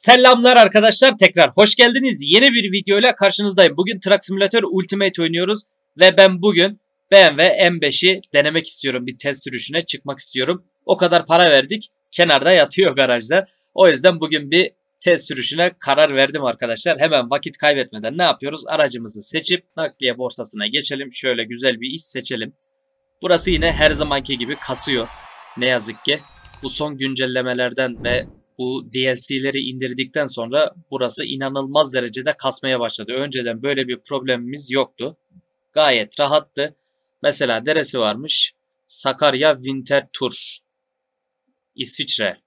Selamlar arkadaşlar, tekrar hoş geldiniz. Yeni bir video ile karşınızdayım. Bugün Truck Simulator Ultimate oynuyoruz ve ben bugün BMW M5'i denemek istiyorum. Bir test sürüşüne çıkmak istiyorum. O kadar para verdik, kenarda yatıyor garajda. O yüzden bugün bir test sürüşüne karar verdim arkadaşlar. Hemen vakit kaybetmeden ne yapıyoruz? Aracımızı seçip nakliye borsasına geçelim. Şöyle güzel bir iş seçelim. Burası yine her zamanki gibi kasıyor. Ne yazık ki. Bu son güncellemelerden ve bu DLC'leri indirdikten sonra burası inanılmaz derecede kasmaya başladı. Önceden böyle bir problemimiz yoktu. Gayet rahattı. Mesela neresi varmış? Sakarya Winter Tour. İsviçre.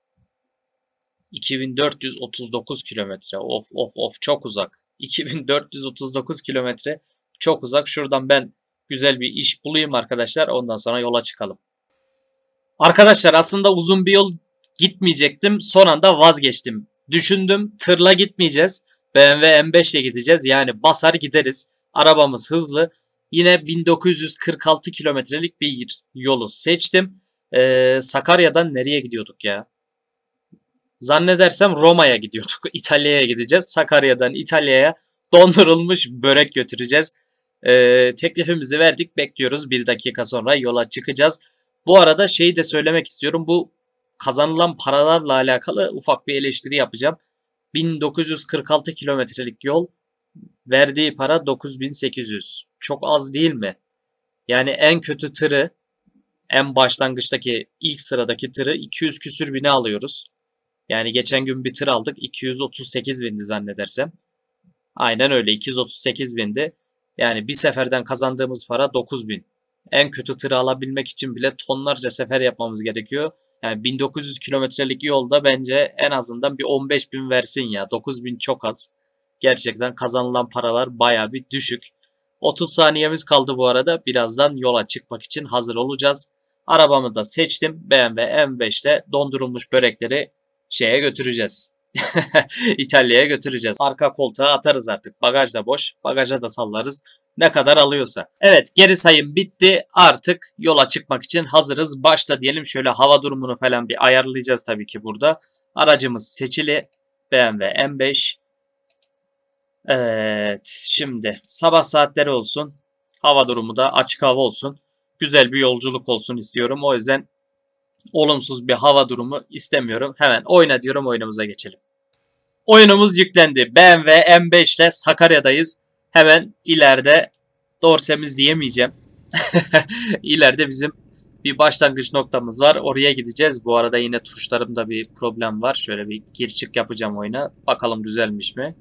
2439 kilometre. Of çok uzak. 2439 kilometre çok uzak. Şuradan ben güzel bir iş bulayım arkadaşlar. Ondan sonra yola çıkalım. Arkadaşlar aslında uzun bir yol gitmeyecektim. Son anda vazgeçtim. Düşündüm, tırla gitmeyeceğiz. BMW M5 ile gideceğiz. Yani basar gideriz. Arabamız hızlı. Yine 1946 kilometrelik bir yolu seçtim. Sakarya'dan nereye gidiyorduk ya? Zannedersem Roma'ya gidiyorduk. İtalya'ya gideceğiz. Sakarya'dan İtalya'ya dondurulmuş börek götüreceğiz. Teklifimizi verdik. Bekliyoruz. 1 dakika sonra yola çıkacağız. Bu arada şeyi de söylemek istiyorum. Bu kazanılan paralarla alakalı ufak bir eleştiri yapacağım. 1946 kilometrelik yol, verdiği para 9800. Çok az değil mi? Yani en kötü tırı, en başlangıçtaki ilk sıradaki tırı 200 küsür bine alıyoruz. Yani geçen gün bir tır aldık, 238 bindi zannedersem. Aynen öyle, 238 bindi. Yani bir seferden kazandığımız para 9000. En kötü tırı alabilmek için bile tonlarca sefer yapmamız gerekiyor. Yani 1900 kilometrelik yolda bence en azından bir 15.000 versin ya. 9000 çok az. Gerçekten kazanılan paralar baya bir düşük. 30 saniyemiz kaldı bu arada. Birazdan yola çıkmak için hazır olacağız. Arabamı da seçtim. BMW M5 ile dondurulmuş börekleri şeye götüreceğiz. İtalya'ya götüreceğiz. Arka koltuğa atarız artık. Bagaj da boş. Bagaja da sallarız. Ne kadar alıyorsa. Evet, geri sayım bitti. Artık yola çıkmak için hazırız. Başla diyelim. Şöyle hava durumunu falan bir ayarlayacağız tabii ki burada. Aracımız seçili. BMW M5. Evet, şimdi sabah saatleri olsun. Hava durumu da açık hava olsun. Güzel bir yolculuk olsun istiyorum. O yüzden olumsuz bir hava durumu istemiyorum. Hemen oyna diyorum, oyunumuza geçelim. Oyunumuz yüklendi. BMW M5 ile Sakarya'dayız. Hemen ileride dorsemiz diyemeyeceğim. İleride bizim bir başlangıç noktamız var. Oraya gideceğiz. Bu arada yine tuşlarımda bir problem var. Şöyle bir gir çık yapacağım oyuna. Bakalım düzelmiş mi?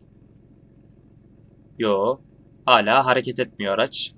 Yo. Hala hareket etmiyor araç.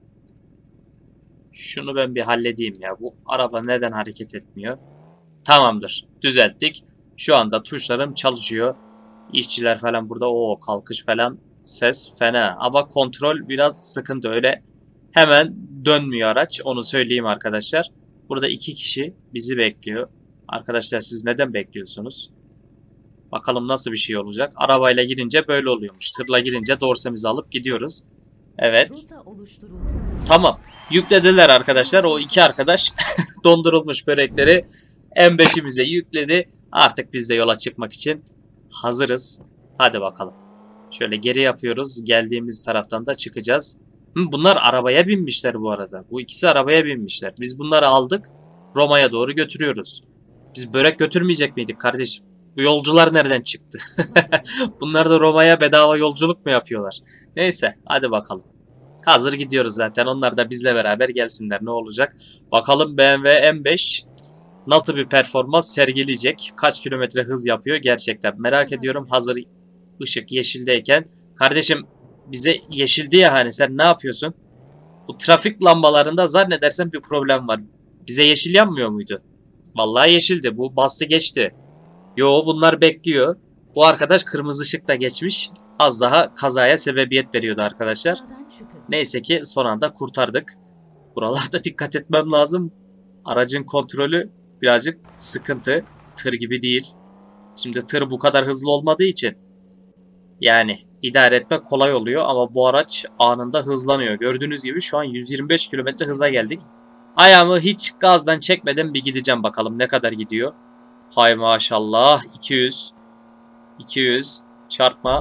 Şunu ben bir halledeyim ya. Bu araba neden hareket etmiyor? Tamamdır. Düzelttik. Şu anda tuşlarım çalışıyor. İşçiler falan burada. O kalkış falan. Ses fena. Ama kontrol biraz sıkıntı. Öyle hemen dönmüyor araç. Onu söyleyeyim arkadaşlar. Burada 2 kişi bizi bekliyor. Arkadaşlar siz neden bekliyorsunuz? Bakalım nasıl bir şey olacak. Arabayla girince böyle oluyormuş. Tırla girince dorsemizi alıp gidiyoruz. Evet. Tamam. Yüklediler arkadaşlar. O 2 arkadaş dondurulmuş börekleri M5'imize yükledi. Artık biz de yola çıkmak için hazırız. Hadi bakalım. Şöyle geri yapıyoruz. Geldiğimiz taraftan da çıkacağız. Bunlar arabaya binmişler bu arada. Bu ikisi arabaya binmişler. Biz bunları aldık. Roma'ya doğru götürüyoruz. Biz börek götürmeyecek miydik kardeşim? Bu yolcular nereden çıktı? Bunlar da Roma'ya bedava yolculuk mu yapıyorlar? Neyse hadi bakalım. Hazır gidiyoruz zaten. Onlar da bizle beraber gelsinler. Ne olacak? Bakalım BMW M5 nasıl bir performans sergileyecek? Kaç kilometre hız yapıyor? Gerçekten merak ediyorum. Hazır ışık yeşildeyken. Kardeşim bize yeşildi ya, hani sen ne yapıyorsun? Bu trafik lambalarında zannedersem bir problem var. Bize yeşil yanmıyor muydu? Vallahi yeşildi. Bu bastı geçti. Yo, bunlar bekliyor. Bu arkadaş kırmızı ışıkta geçmiş. Az daha kazaya sebebiyet veriyordu arkadaşlar. Neyse ki son anda kurtardık. Buralarda dikkat etmem lazım. Aracın kontrolü birazcık sıkıntı. Tır gibi değil. Şimdi tır bu kadar hızlı olmadığı için yani idare etmek kolay oluyor ama bu araç anında hızlanıyor. Gördüğünüz gibi şu an 125 kilometre hıza geldik. Ayağımı hiç gazdan çekmeden bir gideceğim, bakalım ne kadar gidiyor. Hay maşallah, 200. 200 çarpma.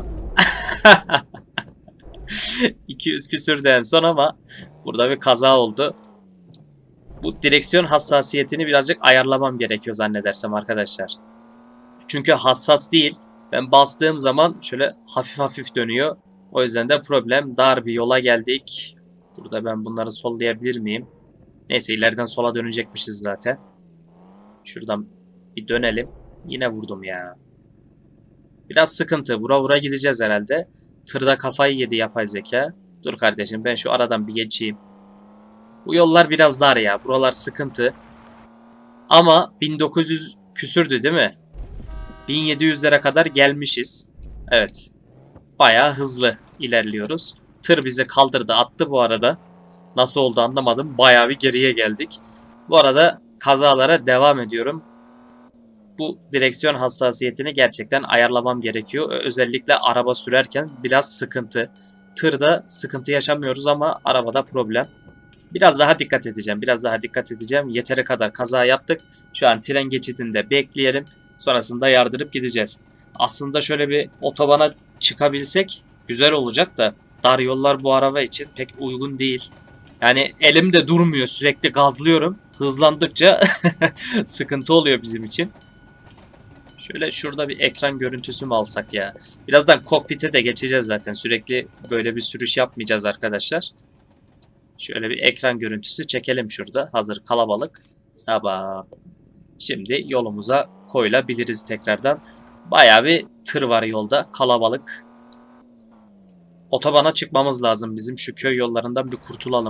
200 küsürdü en son ama burada bir kaza oldu. Bu direksiyon hassasiyetini birazcık ayarlamam gerekiyor zannedersem arkadaşlar. Çünkü hassas değil. Ben bastığım zaman şöyle hafif hafif dönüyor. O yüzden de problem. Dar bir yola geldik. Burada ben bunları sollayabilir miyim? Neyse ileriden sola dönecekmişiz zaten. Şuradan bir dönelim. Yine vurdum ya. Biraz sıkıntı. Vura vura gideceğiz herhalde. Tırda kafayı yedi yapay zeka. Dur kardeşim ben şu aradan bir geçeyim. Bu yollar biraz dar ya. Buralar sıkıntı. Ama 1900 küsürdü değil mi? 1700'lere kadar gelmişiz. Evet. Bayağı hızlı ilerliyoruz. Tır bizi kaldırdı attı bu arada. Nasıl oldu anlamadım. Bayağı bir geriye geldik. Bu arada kazalara devam ediyorum. Bu direksiyon hassasiyetini gerçekten ayarlamam gerekiyor. Özellikle araba sürerken biraz sıkıntı. Tırda sıkıntı yaşamıyoruz ama arabada problem. Biraz daha dikkat edeceğim. Biraz daha dikkat edeceğim. Yeteri kadar kaza yaptık. Şu an tren geçidinde bekleyelim. Sonrasında yardırıp gideceğiz. Aslında şöyle bir otobana çıkabilsek güzel olacak da dar yollar bu araba için pek uygun değil. Yani elimde durmuyor. Sürekli gazlıyorum. Hızlandıkça sıkıntı oluyor bizim için. Şöyle şurada bir ekran görüntüsü mü alsak ya? Birazdan kokpite de geçeceğiz zaten. Sürekli böyle bir sürüş yapmayacağız arkadaşlar. Şöyle bir ekran görüntüsü çekelim şurada. Hazır kalabalık. Tamam. Şimdi yolumuza koyulabiliriz tekrardan. Bayağı bir tır var yolda. Kalabalık. Otobana çıkmamız lazım. Bizim şu köy yollarından bir kurtulalım.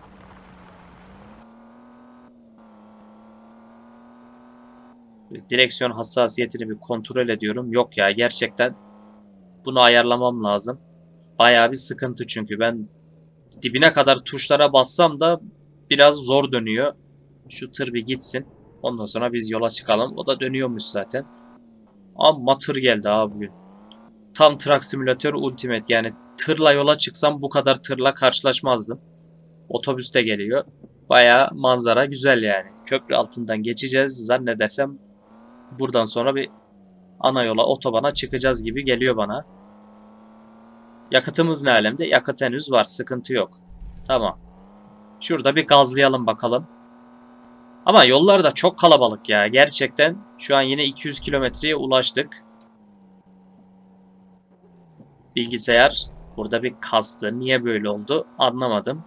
Direksiyon hassasiyetini bir kontrol ediyorum. Yok ya gerçekten bunu ayarlamam lazım. Bayağı bir sıkıntı çünkü ben dibine kadar tuşlara bassam da biraz zor dönüyor. Şu tır bir gitsin. Ondan sonra biz yola çıkalım. O da dönüyormuş zaten. Ama tır geldi abi bugün. Tam Truck Simulator Ultimate. Yani tırla yola çıksam bu kadar tırla karşılaşmazdım. Otobüs de geliyor. Bayağı manzara güzel yani. Köprü altından geçeceğiz. Zannedersem buradan sonra bir ana yola, otobana çıkacağız gibi geliyor bana. Yakıtımız ne alemde? Yakıt henüz var. Sıkıntı yok. Tamam. Şurada bir gazlayalım bakalım. Ama yollar da çok kalabalık ya. Gerçekten şu an yine 200 kilometreye ulaştık. Bilgisayar burada bir kastı. Niye böyle oldu anlamadım.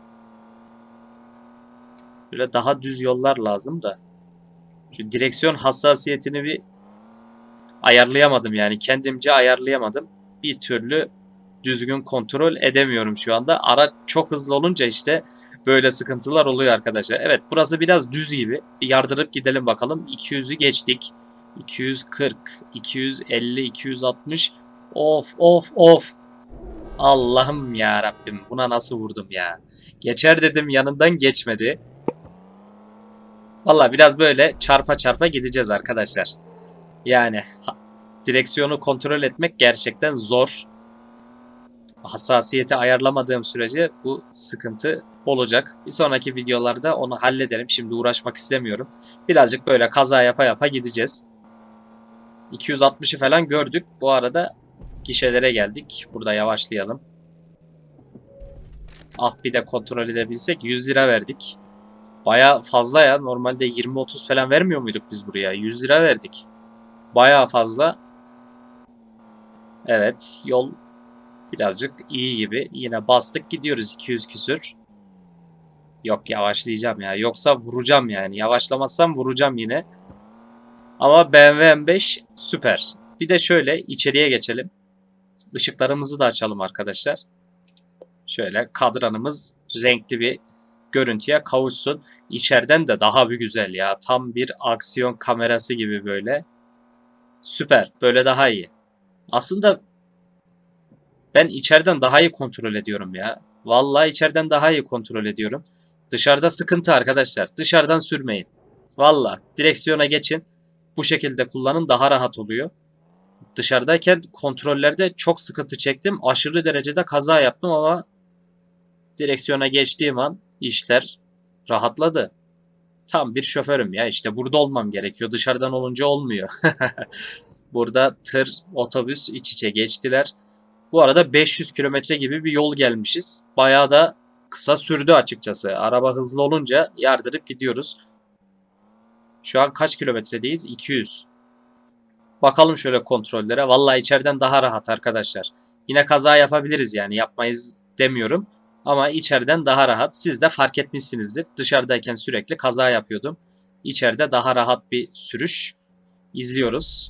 Böyle daha düz yollar lazım da. Şu direksiyon hassasiyetini bir ayarlayamadım yani. Kendimce ayarlayamadım. Bir türlü düzgün kontrol edemiyorum şu anda. Araç çok hızlı olunca işte böyle sıkıntılar oluyor arkadaşlar. Evet burası biraz düz gibi. Bir yardırıp gidelim bakalım. 200'ü geçtik. 240, 250, 260. Of of of. Allah'ım ya Rabbim buna nasıl vurdum ya. Geçer dedim yanından geçmedi. Valla biraz böyle çarpa çarpa gideceğiz arkadaşlar. Yani direksiyonu kontrol etmek gerçekten zor. Hassasiyeti ayarlamadığım sürece bu sıkıntı olacak. Bir sonraki videolarda onu hallederim. Şimdi uğraşmak istemiyorum. Birazcık böyle kaza yapa yapa gideceğiz. 260'ı falan gördük. Bu arada gişelere geldik. Burada yavaşlayalım. Ah bir de kontrol edebilsek 100 lira verdik. Baya fazla ya. Normalde 20-30 falan vermiyor muyduk biz buraya? 100 lira verdik. Baya fazla. Evet yol birazcık iyi gibi. Yine bastık gidiyoruz 200 küsür. Yok yavaşlayacağım ya. Yoksa vuracağım yani. Yavaşlamazsam vuracağım yine. Ama BMW M5 süper. Bir de şöyle içeriye geçelim. Işıklarımızı da açalım arkadaşlar. Şöyle kadranımız renkli bir görüntüye kavuşsun. İçeriden de daha bir güzel ya. Tam bir aksiyon kamerası gibi böyle. Süper. Böyle daha iyi. Aslında ben içeriden daha iyi kontrol ediyorum ya. Vallahi içeriden daha iyi kontrol ediyorum. Dışarıda sıkıntı arkadaşlar. Dışarıdan sürmeyin. Vallahi direksiyona geçin. Bu şekilde kullanın daha rahat oluyor. Dışarıdayken kontrollerde çok sıkıntı çektim. Aşırı derecede kaza yaptım ama direksiyona geçtiğim an işler rahatladı. Tam bir şoförüm ya işte burada olmam gerekiyor. Dışarıdan olunca olmuyor. Burada tır, otobüs iç içe geçtiler. Bu arada 500 kilometre gibi bir yol gelmişiz. Bayağı da kısa sürdü açıkçası. Araba hızlı olunca yardırıp gidiyoruz. Şu an kaç kilometredeyiz? 200. Bakalım şöyle kontrollere. Vallahi içeriden daha rahat arkadaşlar. Yine kaza yapabiliriz yani, yapmayız demiyorum. Ama içeriden daha rahat. Siz de fark etmişsinizdir. Dışarıdayken sürekli kaza yapıyordum. İçeride daha rahat bir sürüş izliyoruz.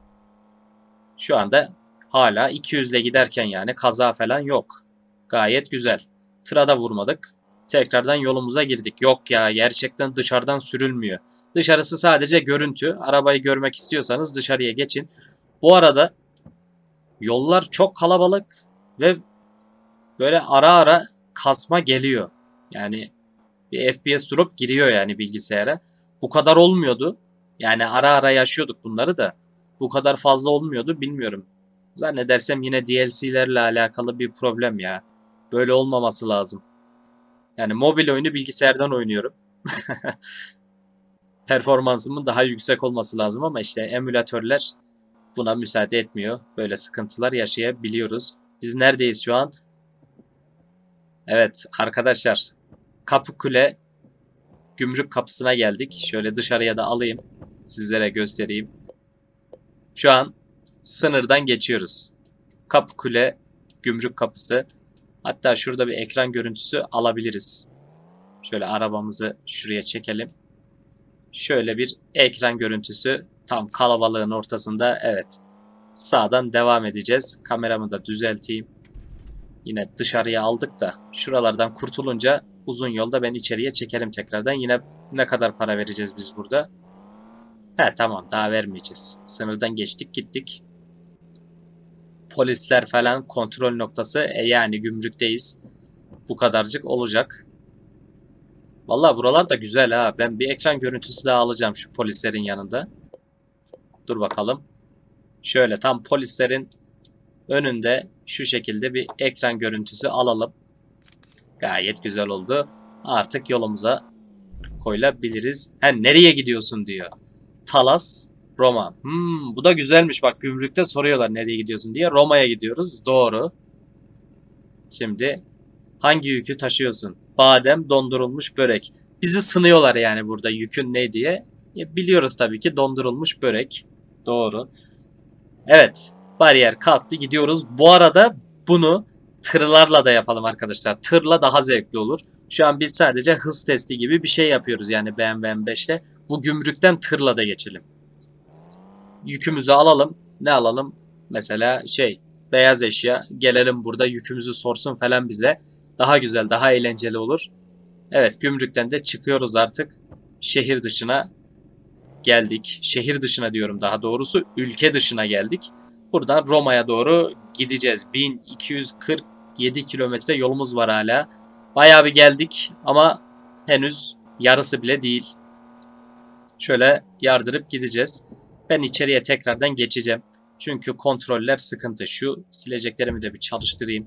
Şu anda hala 200 ile giderken yani kaza falan yok. Gayet güzel. Tıra da vurmadık. Tekrardan yolumuza girdik. Yok ya, gerçekten dışarıdan sürülmüyor. Dışarısı sadece görüntü. Arabayı görmek istiyorsanız dışarıya geçin. Bu arada yollar çok kalabalık ve böyle ara ara kasma geliyor. Yani bir FPS drop giriyor yani bilgisayara. Bu kadar olmuyordu. Yani ara ara yaşıyorduk bunları da. Bu kadar fazla olmuyordu, bilmiyorum. Zannedersem yine DLC'lerle alakalı bir problem ya. Böyle olmaması lazım. Yani mobil oyunu bilgisayardan oynuyorum. Performansımın daha yüksek olması lazım ama işte emülatörler buna müsaade etmiyor. Böyle sıkıntılar yaşayabiliyoruz. Biz neredeyiz şu an? Evet arkadaşlar, Kapıkule gümrük kapısına geldik. Şöyle dışarıya da alayım. Sizlere göstereyim. Şu an sınırdan geçiyoruz. Kapıkule gümrük kapısı. Hatta şurada bir ekran görüntüsü alabiliriz. Şöyle arabamızı şuraya çekelim. Şöyle bir ekran görüntüsü tam kalabalığın ortasında. Evet. Sağdan devam edeceğiz. Kameramı da düzelteyim. Yine dışarıya aldık da şuralardan kurtulunca uzun yolda ben içeriye çekerim tekrardan. Yine ne kadar para vereceğiz biz burada? He tamam, daha vermeyeceğiz. Sınırdan geçtik gittik. Polisler falan kontrol noktası. Yani gümrükteyiz. Bu kadarcık olacak. Vallahi buralar da güzel ha. Ben bir ekran görüntüsü daha alacağım şu polislerin yanında. Dur bakalım. Şöyle tam polislerin önünde şu şekilde bir ekran görüntüsü alalım. Gayet güzel oldu. Artık yolumuza koyulabiliriz. Nereye gidiyorsun diyor. Talas, Roma. Bu da güzelmiş, bak gümrükte soruyorlar nereye gidiyorsun diye. Roma'ya gidiyoruz. Doğru. Şimdi hangi yükü taşıyorsun? Badem, dondurulmuş börek. Bizi sınıyorlar yani burada yükün ne diye. Biliyoruz tabii ki dondurulmuş börek. Doğru. Evet. Bariyer kalktı, gidiyoruz. Bu arada bunu tırlarla da yapalım arkadaşlar. Tırla daha zevkli olur. Şu an biz sadece hız testi gibi bir şey yapıyoruz yani BMW M5'le. Bu gümrükten tırla da geçelim. Yükümüzü alalım. Ne alalım? Mesela beyaz eşya. Gelelim burada yükümüzü sorsun falan bize. Daha güzel, daha eğlenceli olur. Evet, gümrükten de çıkıyoruz artık. Şehir dışına geldik. Şehir dışına diyorum daha doğrusu. Ülke dışına geldik. Buradan Roma'ya doğru gideceğiz. 1247 kilometre yolumuz var hala. Bayağı bir geldik ama henüz yarısı bile değil. Şöyle yardırıp gideceğiz. Ben içeriye tekrardan geçeceğim. Çünkü kontroller sıkıntı. Şu sileceklerimi de bir çalıştırayım.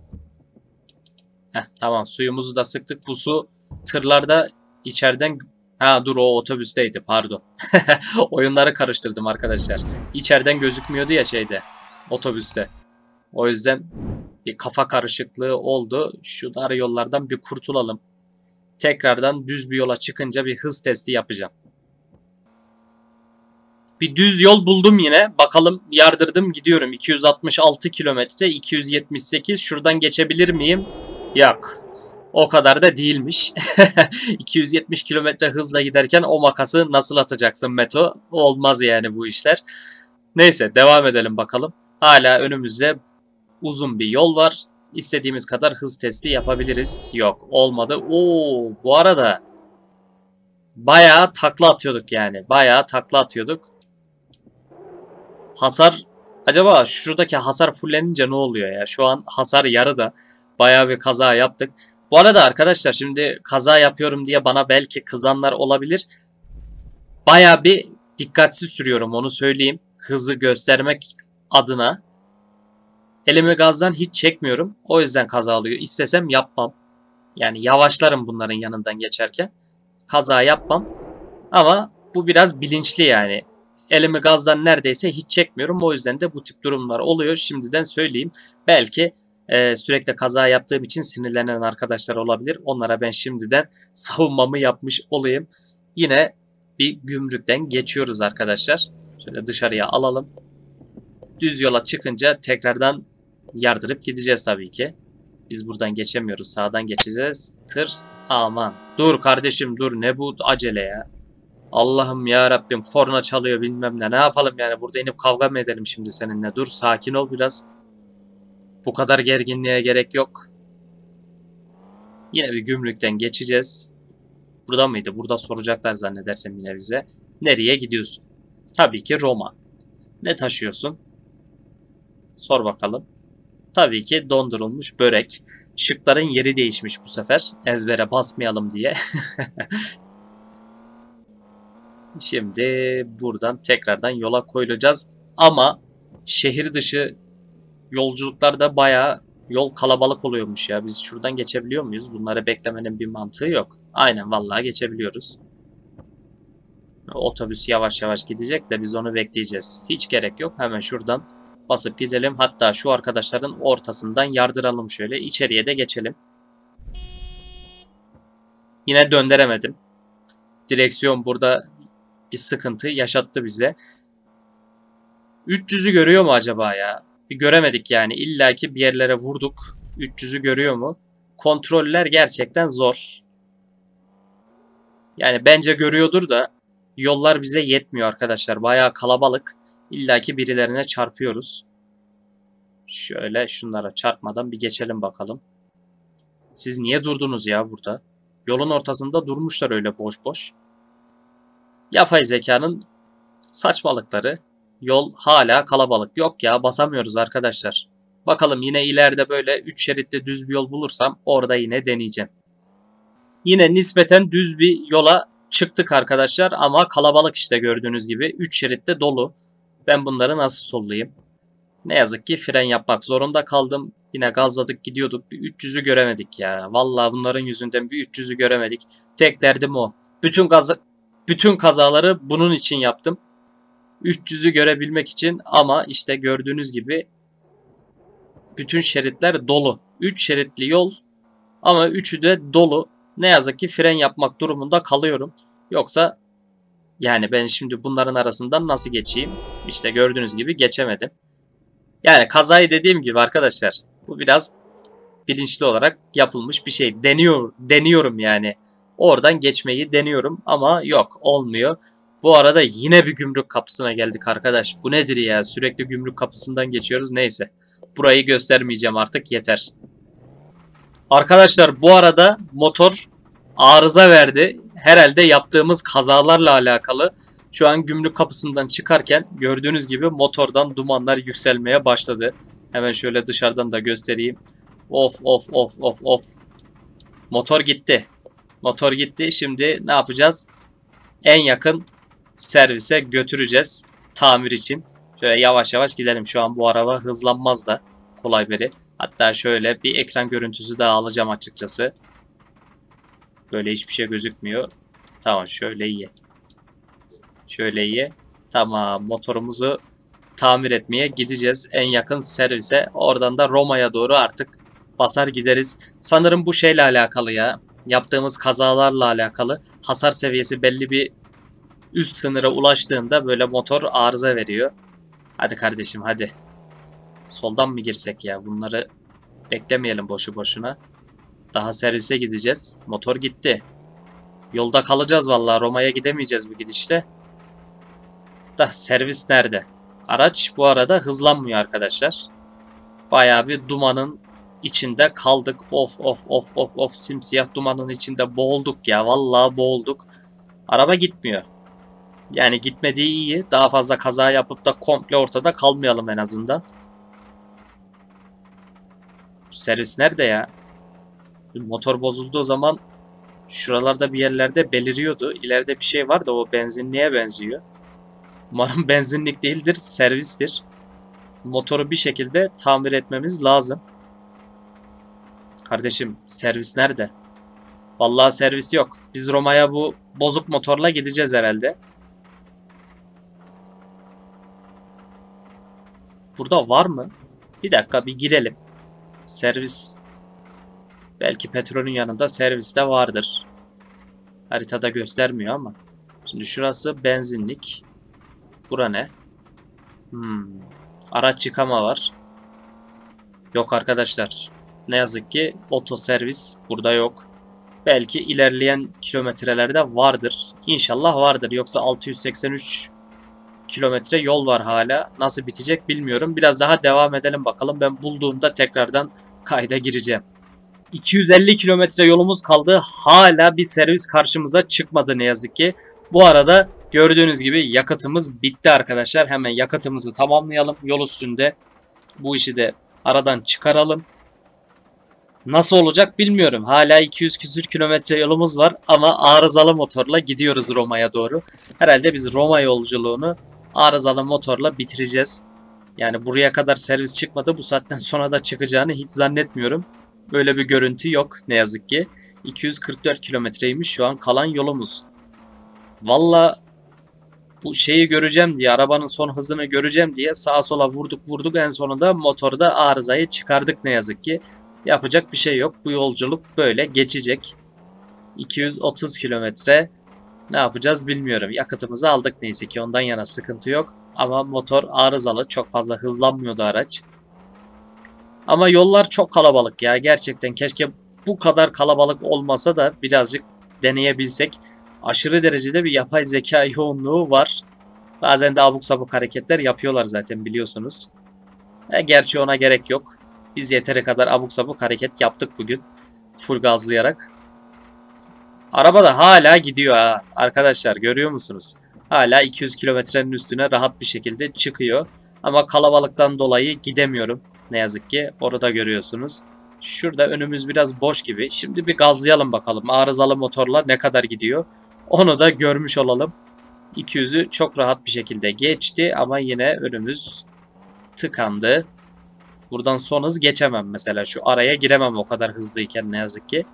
Tamam, suyumuzu da sıktık. Bu su tırlarda içeriden... Dur, o otobüsteydi, pardon. Oyunları karıştırdım arkadaşlar. İçeriden gözükmüyordu ya otobüste. O yüzden bir kafa karışıklığı oldu. Şu dar yollardan bir kurtulalım. Tekrardan düz bir yola çıkınca bir hız testi yapacağım. Bir düz yol buldum yine. Bakalım, yardırdım gidiyorum. 266 kilometre, 278. Şuradan geçebilir miyim? Yok. O kadar da değilmiş. 270 kilometre hızla giderken o makası nasıl atacaksın Meto? Olmaz yani bu işler. Neyse, devam edelim bakalım. Hala önümüzde uzun bir yol var. İstediğimiz kadar hız testi yapabiliriz. Yok, olmadı. Bu arada bayağı takla atıyorduk yani. Bayağı takla atıyorduk. Hasar, acaba şuradaki hasar fullenince ne oluyor ya? Şu an hasar yarıda. Bayağı bir kaza yaptık. Bu arada arkadaşlar, şimdi kaza yapıyorum diye bana belki kızanlar olabilir. Bayağı bir dikkatsiz sürüyorum, onu söyleyeyim. Hızı göstermek adına. Elimi gazdan hiç çekmiyorum. O yüzden kaza oluyor. İstesem yapmam. Yani yavaşlarım bunların yanından geçerken. Kaza yapmam. Ama bu biraz bilinçli yani. elimi gazdan neredeyse hiç çekmiyorum. O yüzden de bu tip durumlar oluyor. Şimdiden söyleyeyim. Belki sürekli kaza yaptığım için sinirlenen arkadaşlar olabilir. Onlara ben şimdiden savunmamı yapmış olayım. Yine bir gümrükten geçiyoruz arkadaşlar. Şöyle dışarıya alalım. Düz yola çıkınca tekrardan yardırıp gideceğiz tabii ki. Biz buradan geçemiyoruz. Sağdan geçeceğiz. Tır. Aman. Dur kardeşim dur. Ne bu acele ya? Allah'ım ya Rabbim, korna çalıyor bilmem ne. Ne yapalım yani? Burada inip kavga mı edelim şimdi seninle? Dur sakin ol biraz. Bu kadar gerginliğe gerek yok. Yine bir gümrükten geçeceğiz. Burada mıydı? Burada soracaklar zannedersem yine bize. Nereye gidiyorsun? Tabii ki Roma. Ne taşıyorsun? Sor bakalım. Tabii ki dondurulmuş börek. Şıkların yeri değişmiş bu sefer. Ezbere basmayalım diye. Şimdi buradan tekrardan yola koyulacağız. Ama şehir dışı yolculuklarda bayağı yol kalabalık oluyormuş ya. Biz şuradan geçebiliyor muyuz? Bunları beklemenin bir mantığı yok. Aynen vallahi geçebiliyoruz. Otobüs yavaş yavaş gidecek de biz onu bekleyeceğiz. Hiç gerek yok. Hemen şuradan basıp gidelim. Hatta şu arkadaşların ortasından yardıralım şöyle. İçeriye de geçelim. Yine döndüremedim. Direksiyon burada bir sıkıntı yaşattı bize. 300'ü görüyor mu acaba ya? Bir göremedik yani. İlla ki bir yerlere vurduk. 300'ü görüyor mu? Kontroller gerçekten zor. Yani bence görüyordur da yollar bize yetmiyor arkadaşlar. Bayağı kalabalık. İlla ki birilerine çarpıyoruz. Şöyle şunlara çarpmadan bir geçelim bakalım. Siz niye durdunuz ya burada? Yolun ortasında durmuşlar öyle boş boş. Yapay zekanın saçmalıkları. Yol hala kalabalık. Yok ya basamıyoruz arkadaşlar. Bakalım yine ileride böyle 3 şeritli düz bir yol bulursam orada yine deneyeceğim. Yine nispeten düz bir yola çıktık arkadaşlar ama kalabalık işte gördüğünüz gibi. 3 şeritte dolu. Ben bunları nasıl sollayayım? Ne yazık ki fren yapmak zorunda kaldım. Yine gazladık gidiyorduk. Bir 300'ü göremedik ya. Vallahi bunların yüzünden bir 300'ü göremedik. Tek derdim o. Bütün kazaları bunun için yaptım. 300'ü görebilmek için ama işte gördüğünüz gibi bütün şeritler dolu. 3 şeritli yol ama 3'ü de dolu. Ne yazık ki fren yapmak durumunda kalıyorum. Yoksa yani ben şimdi bunların arasından nasıl geçeyim? İşte gördüğünüz gibi geçemedim. Yani kazayı dediğim gibi arkadaşlar bu biraz bilinçli olarak yapılmış bir şey. Deniyorum yani. Oradan geçmeyi deniyorum ama yok olmuyor. Bu arada yine bir gümrük kapısına geldik arkadaş. Bu nedir ya? Sürekli gümrük kapısından geçiyoruz. Neyse. Burayı göstermeyeceğim artık yeter. Arkadaşlar bu arada motor arıza verdi. Herhalde yaptığımız kazalarla alakalı. Şu an gümrük kapısından çıkarken gördüğünüz gibi motordan dumanlar yükselmeye başladı. Hemen şöyle dışarıdan da göstereyim. Of of of of of. Motor gitti. Motor gitti. Şimdi ne yapacağız? En yakın servise götüreceğiz. Tamir için. Şöyle yavaş yavaş gidelim. Şu an bu araba hızlanmaz da kolay beri. Hatta şöyle bir ekran görüntüsü daha alacağım açıkçası. Böyle hiçbir şey gözükmüyor. Tamam şöyle iyi. Şöyle iyi. Tamam motorumuzu tamir etmeye gideceğiz en yakın servise. Oradan da Roma'ya doğru artık basar gideriz. Sanırım bu şeyle alakalı ya. Yaptığımız kazalarla alakalı. Hasar seviyesi belli bir üst sınıra ulaştığında böyle motor arıza veriyor. Hadi kardeşim hadi. Soldan mı girsek ya? Bunları beklemeyelim boşu boşuna. Daha servise gideceğiz. Motor gitti. Yolda kalacağız vallahi. Roma'ya gidemeyeceğiz bu gidişle. Da servis nerede? Araç bu arada hızlanmıyor arkadaşlar. Bayağı bir dumanın içinde kaldık. Of of of of of simsiyah dumanın içinde boğulduk ya. Vallahi boğulduk. Araba gitmiyor. Yani gitmediği iyi. Daha fazla kaza yapıp da komple ortada kalmayalım en azından. Servis nerede ya? Motor bozulduğu zaman şuralarda bir yerlerde beliriyordu. İleride bir şey var da o benzinliğe benziyor. Umarım benzinlik değildir, servistir. Motoru bir şekilde tamir etmemiz lazım. Kardeşim servis nerede? Vallahi servis yok. Biz Roma'ya bu bozuk motorla gideceğiz herhalde. Burada var mı? Bir dakika bir girelim. Servis. Belki petrolün yanında servis de vardır. Haritada göstermiyor ama. Şimdi şurası benzinlik. Bura ne? Araç yıkama var. Yok arkadaşlar. Ne yazık ki otoservis burada yok. Belki ilerleyen kilometrelerde vardır. İnşallah vardır. Yoksa 683 kilometre yol var hala. Nasıl bitecek bilmiyorum. Biraz daha devam edelim bakalım. Ben bulduğumda tekrardan kayda gireceğim. 250 kilometre yolumuz kaldı. Hala bir servis karşımıza çıkmadı ne yazık ki. Bu arada gördüğünüz gibi yakıtımız bitti arkadaşlar. Hemen yakıtımızı tamamlayalım. Yol üstünde bu işi de aradan çıkaralım. Nasıl olacak bilmiyorum. Hala 200 küsür kilometre yolumuz var ama arızalı motorla gidiyoruz Roma'ya doğru. Herhalde biz Roma yolculuğunu arızalı motorla bitireceğiz. Yani buraya kadar servis çıkmadı. Bu saatten sonra da çıkacağını hiç zannetmiyorum. Böyle bir görüntü yok ne yazık ki. 244 kilometreymiş şu an kalan yolumuz. Valla bu şeyi göreceğim diye, arabanın son hızını göreceğim diye sağa sola vurduk en sonunda motorda arızayı çıkardık ne yazık ki. Yapacak bir şey yok. Bu yolculuk böyle geçecek. 230 kilometre ne yapacağız bilmiyorum. Yakıtımızı aldık neyse ki, ondan yana sıkıntı yok. Ama motor arızalı, çok fazla hızlanmıyordu araç. Ama yollar çok kalabalık ya, gerçekten keşke bu kadar kalabalık olmasa da birazcık deneyebilsek. Aşırı derecede bir yapay zeka yoğunluğu var. Bazen de abuk sabuk hareketler yapıyorlar zaten biliyorsunuz. Gerçi ona gerek yok. Biz yeteri kadar abuk sabuk hareket yaptık bugün. Full gazlayarak. Araba da hala gidiyor ha. Arkadaşlar görüyor musunuz? Hala 200 kilometrenin üstüne rahat bir şekilde çıkıyor. Ama kalabalıktan dolayı gidemiyorum. Ne yazık ki orada görüyorsunuz. Şurada önümüz biraz boş gibi. Şimdi bir gazlayalım bakalım. Arızalı motorla ne kadar gidiyor. Onu da görmüş olalım. 200'ü çok rahat bir şekilde geçti ama yine önümüz tıkandı. Buradan son hız geçemem mesela. Şu araya giremem o kadar hızlıyken ne yazık ki.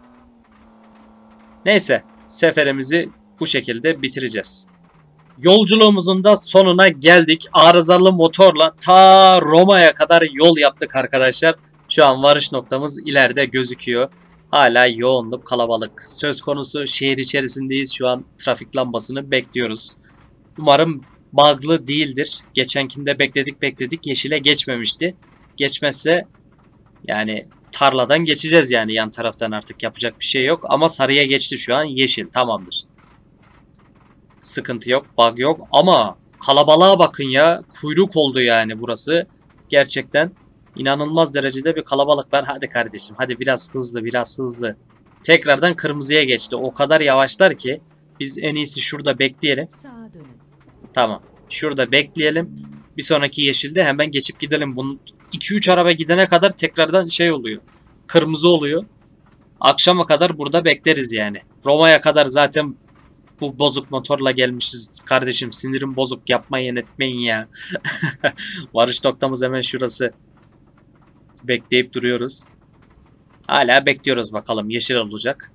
Neyse, seferimizi bu şekilde bitireceğiz. Yolculuğumuzun da sonuna geldik. Arızalı motorla ta Roma'ya kadar yol yaptık arkadaşlar. Şu an varış noktamız ileride gözüküyor. Hala yoğunluk, kalabalık söz konusu. Şehir içerisindeyiz. Şu an trafik lambasını bekliyoruz. Umarım bug'lı değildir. Geçenkinde bekledik yeşile geçmemişti. Geçmezse yani tarladan geçeceğiz yani yan taraftan, artık yapacak bir şey yok. Ama sarıya geçti, şu an yeşil, tamamdır. Sıkıntı yok, bug yok ama kalabalığa bakın ya. Kuyruk oldu yani burası. Gerçekten inanılmaz derecede bir kalabalık var. Hadi kardeşim, hadi biraz hızlı biraz hızlı. Tekrardan kırmızıya geçti. O kadar yavaşlar ki biz en iyisi şurada bekleyelim. Tamam. Şurada bekleyelim. Bir sonraki yeşilde hemen geçip gidelim. Bunun 2-3 araba gidene kadar tekrardan şey oluyor. Kırmızı oluyor. Akşama kadar burada bekleriz yani. Roma'ya kadar zaten bu bozuk motorla gelmişiz. Kardeşim sinirim bozuk, yapmayın etmeyin ya. Varış noktamız hemen şurası. Bekleyip duruyoruz. Hala bekliyoruz, bakalım yeşil olacak.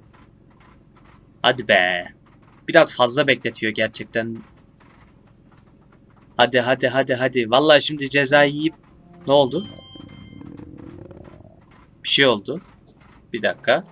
Hadi be. Biraz fazla bekletiyor gerçekten. Hadi. Vallahi şimdi cezayı yiyip ne oldu? Bir şey oldu. Bir dakika.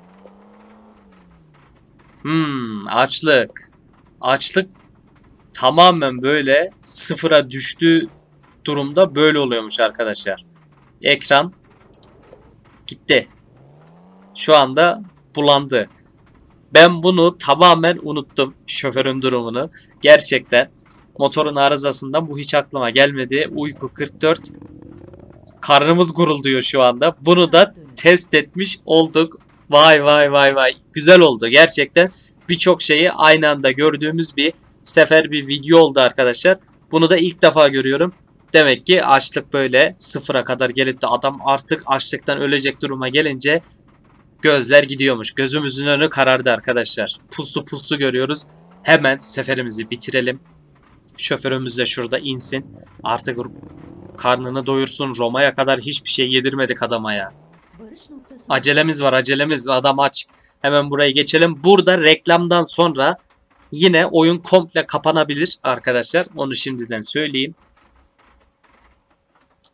Açlık. Açlık tamamen böyle sıfıra düştüğü durumda böyle oluyormuş arkadaşlar. Ekran gitti. Şu anda bulandı. Ben bunu tamamen unuttum. Şoförün durumunu. Gerçekten motorun arızasından bu hiç aklıma gelmedi. Uyku 44. Karnımız gurulduyor şu anda. Bunu da test etmiş olduk. Vay. Güzel oldu. Gerçekten birçok şeyi aynı anda gördüğümüz bir sefer bir video oldu arkadaşlar. Bunu da ilk defa görüyorum. Demek ki açlık böyle sıfıra kadar gelip de adam artık açlıktan ölecek duruma gelince gözler gidiyormuş. Gözümüzün önü karardı arkadaşlar. Puslu görüyoruz. Hemen seferimizi bitirelim. Şoförümüz de şurada insin. Artık karnını doyursun. Roma'ya kadar hiçbir şey yedirmedik adama ya. Acelemiz var, acelemiz. Adam aç. Hemen buraya geçelim. Burada reklamdan sonra yine oyun komple kapanabilir arkadaşlar. Onu şimdiden söyleyeyim.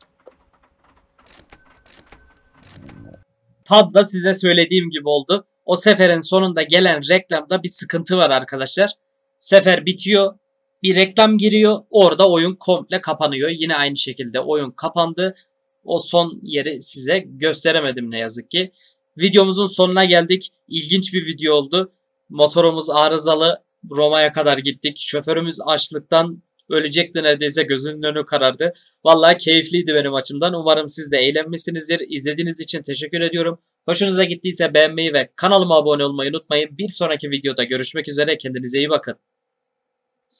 Tam da size söylediğim gibi oldu. O seferin sonunda gelen reklamda bir sıkıntı var arkadaşlar. Sefer bitiyor. Bir reklam giriyor. Orada oyun komple kapanıyor. Yine aynı şekilde oyun kapandı. O son yeri size gösteremedim ne yazık ki. Videomuzun sonuna geldik. İlginç bir video oldu. Motorumuz arızalı. Roma'ya kadar gittik. Şoförümüz açlıktan ölecekti neredeyse, gözünün önü karardı. Vallahi keyifliydi benim açımdan. Umarım siz de eğlenmişsinizdir. İzlediğiniz için teşekkür ediyorum. Hoşunuza gittiyse beğenmeyi ve kanalıma abone olmayı unutmayın. Bir sonraki videoda görüşmek üzere. Kendinize iyi bakın.